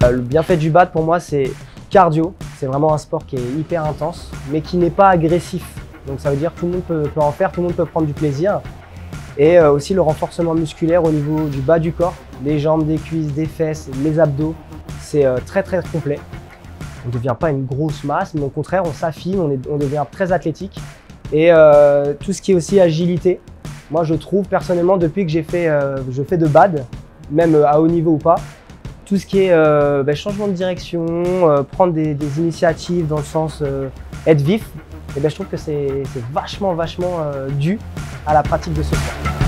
Le bienfait du bad pour moi, c'est cardio. C'est vraiment un sport qui est hyper intense, mais qui n'est pas agressif. Donc ça veut dire que tout le monde peut en faire, tout le monde peut prendre du plaisir. Et aussi le renforcement musculaire au niveau du bas du corps, des jambes, des cuisses, des fesses, les abdos. C'est très complet. On ne devient pas une grosse masse, mais au contraire, on s'affine, on devient très athlétique. Et tout ce qui est aussi agilité, moi je trouve personnellement, depuis que je fais de bad, même à haut niveau ou pas, tout ce qui est changement de direction, prendre des initiatives dans le sens être vif, et je trouve que c'est vachement dû à la pratique de ce sport.